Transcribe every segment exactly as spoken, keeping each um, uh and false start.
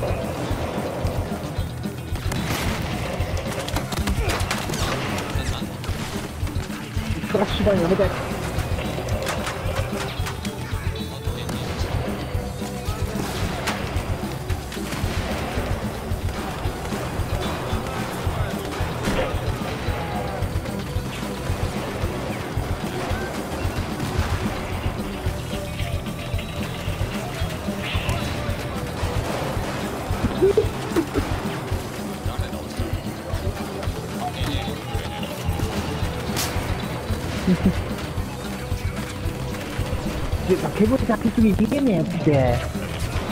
クラッシュバンやめて。煙たきすぎ逃げねえやつって。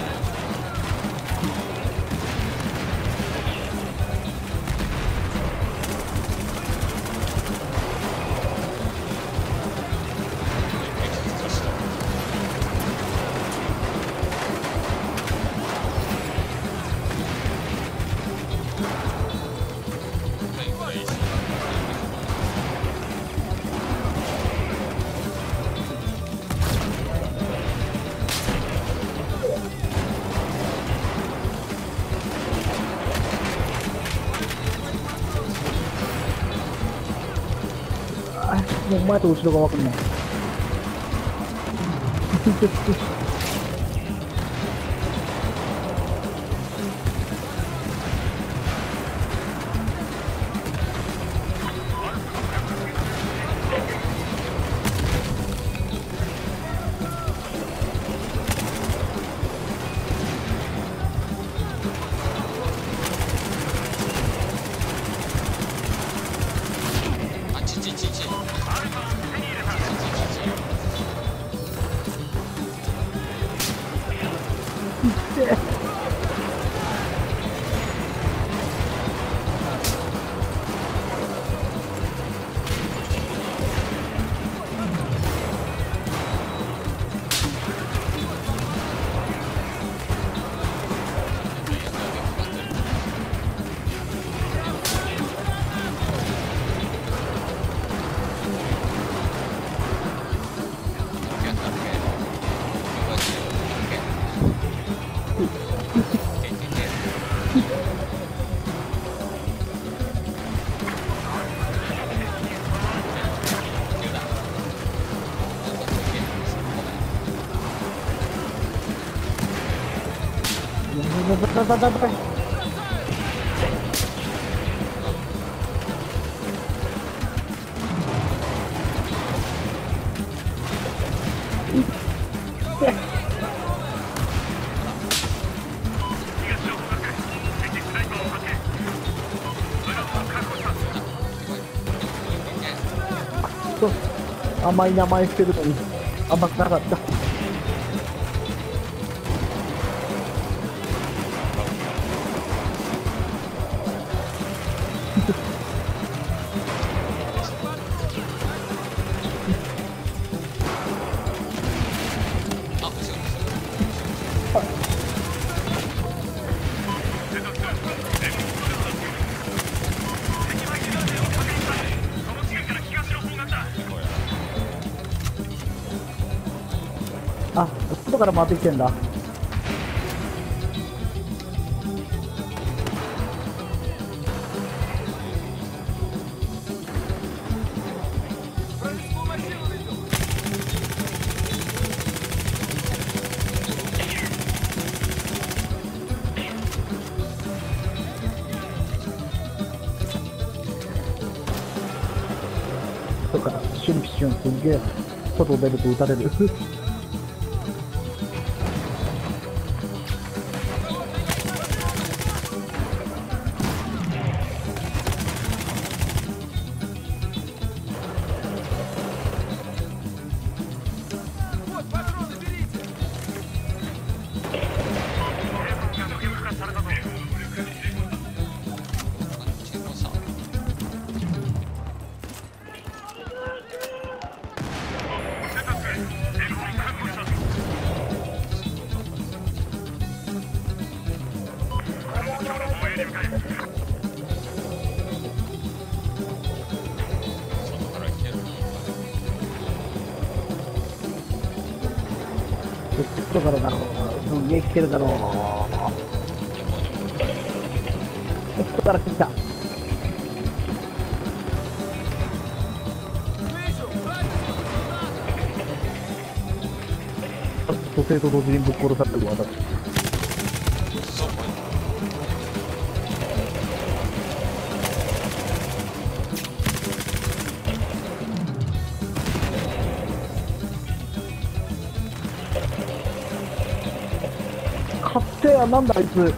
もう前と後ろが分かんない。バイバイバイ。甘い名前してるのに甘くなかった。あ、外から回ってきてんだ。外からシュンシュンすげえ外出ると撃たれる。外からだろう。すげえ来てるだろう。 から来た。女性と同時にぶっ殺されてる私。勝手や、なんだあいつ。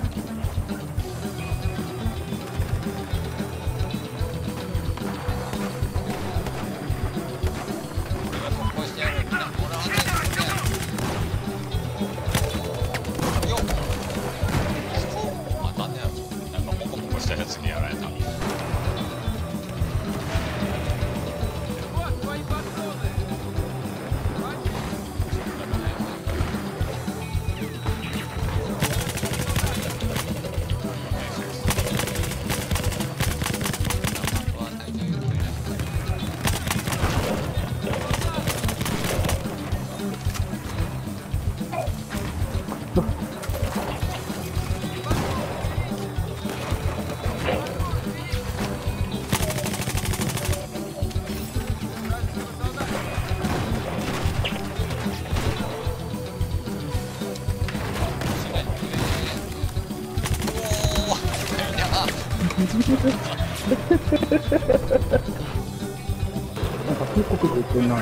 なんか警告で言ってんな。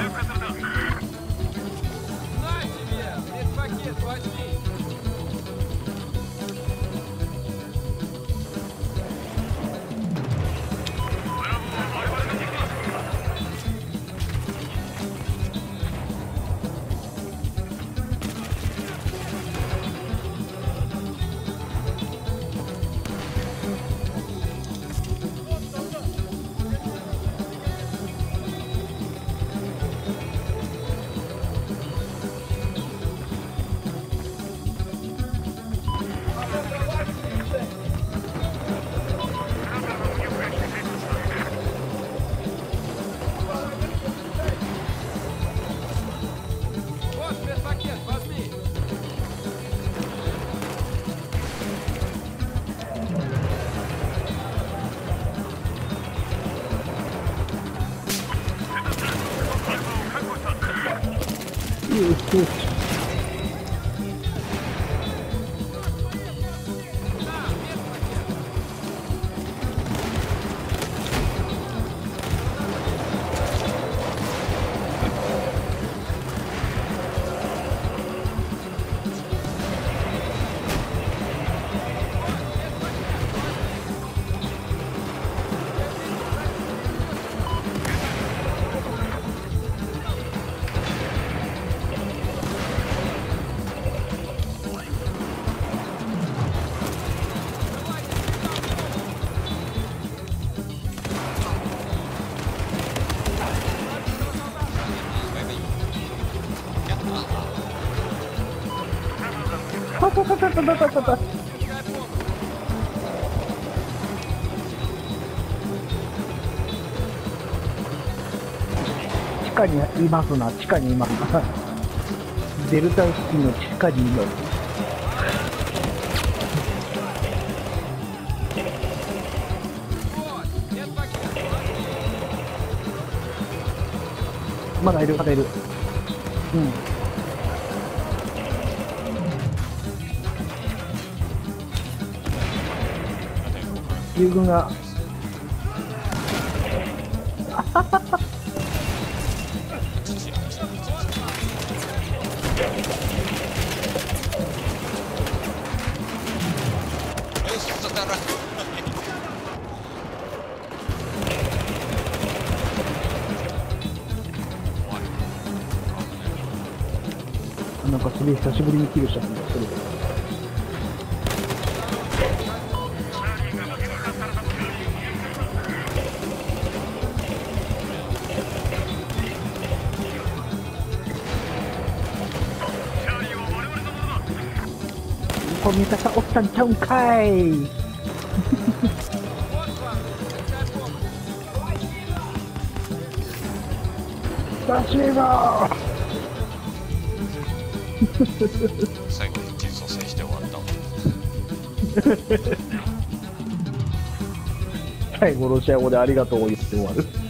よしよし。たたたたたたたた。地下にいますな、地下にいますな。デルタ付近の地下にいます。まだいる、まだいる。うん。友軍が。なんかすげえ久しぶりにキルしたんだ、それで。こみ方おったんちゃうんかい。出しが最後に一気に蘇生して終わったわ。 最後ロシア語でありがとうを言って終わる。